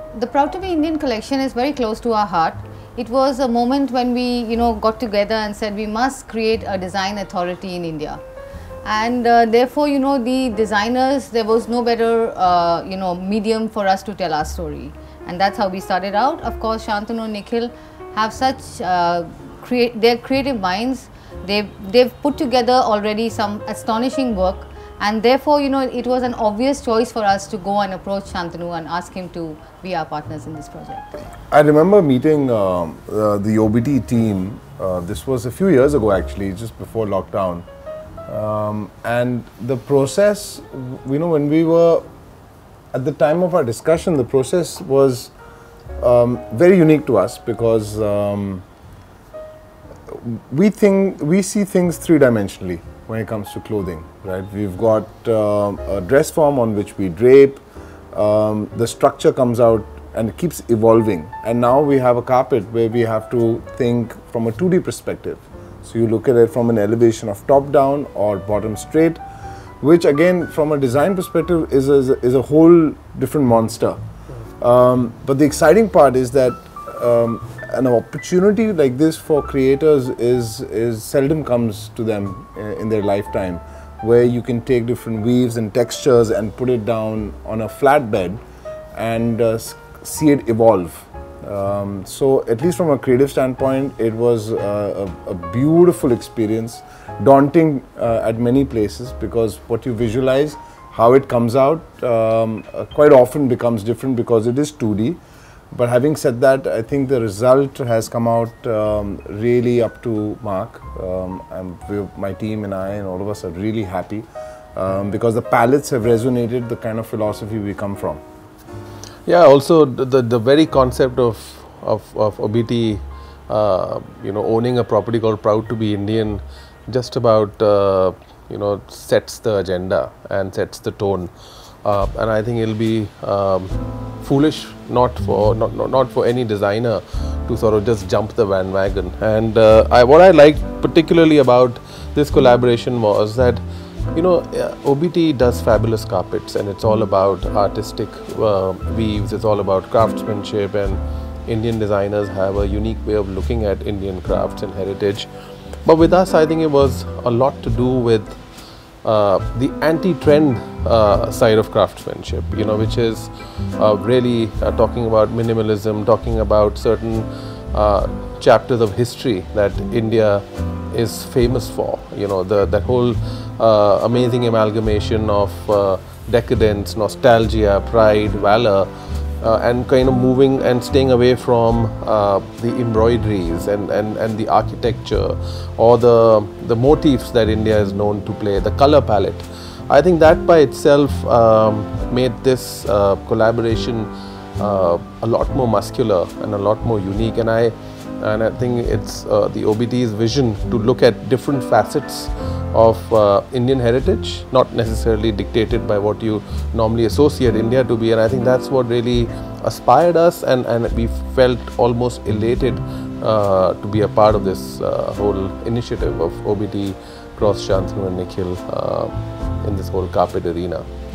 The Proud to be Indian collection is very close to our heart. It was a moment when we, got together and said we must create a design authority in India. And therefore, the designers, there was no better, medium for us to tell our story. And that's how we started out. Of course, Shantanu and Nikhil have such their creative minds. They've put together already some astonishing work. And therefore, it was an obvious choice for us to go and approach Shantanu and ask him to be our partners in this project. I remember meeting the OBT team. This was a few years ago, actually, just before lockdown. And the process, when we were at the time of our discussion, the process was very unique to us because we see things three-dimensionally when it comes to clothing, right? We've got a dress form on which we drape, the structure comes out and it keeps evolving. And now we have a carpet where we have to think from a 2D perspective. So you look at it from an elevation of top down or bottom straight, which again from a design perspective is a whole different monster. But the exciting part is that an opportunity like this for creators is seldom comes to them in their lifetime, where you can take different weaves and textures and put it down on a flat bed and see it evolve. So at least from a creative standpoint, it was a beautiful experience, daunting at many places, because what you visualize, how it comes out, quite often becomes different because it is 2D. But having said that, I think the result has come out really up to mark. My team and I and all of us are really happy because the palettes have resonated the kind of philosophy we come from. Yeah, also the very concept of OBT, owning a property called Proud to be Indian, just about sets the agenda and sets the tone. And I think it'll be foolish not for any designer to sort of just jump the bandwagon. And what I liked particularly about this collaboration was that OBT does fabulous carpets, and it's all about artistic weaves, it's all about craftsmanship, and Indian designers have a unique way of looking at Indian crafts and heritage. But with us, I think it was a lot to do with the anti-trend side of craftsmanship, which is really talking about minimalism, talking about certain chapters of history that India is famous for. That whole amazing amalgamation of decadence, nostalgia, pride, valor, and kind of moving and staying away from the embroideries and the architecture or the motifs that India is known to play, the color palette. I think that by itself made this collaboration a lot more muscular and a lot more unique. And I think it's the OBT's vision to look at different facets of Indian heritage, not necessarily dictated by what you normally associate India to be. And I think that's what really inspired us, and we felt almost elated to be a part of this whole initiative of OBT cross Shantanu and Nikhil in this whole carpet arena.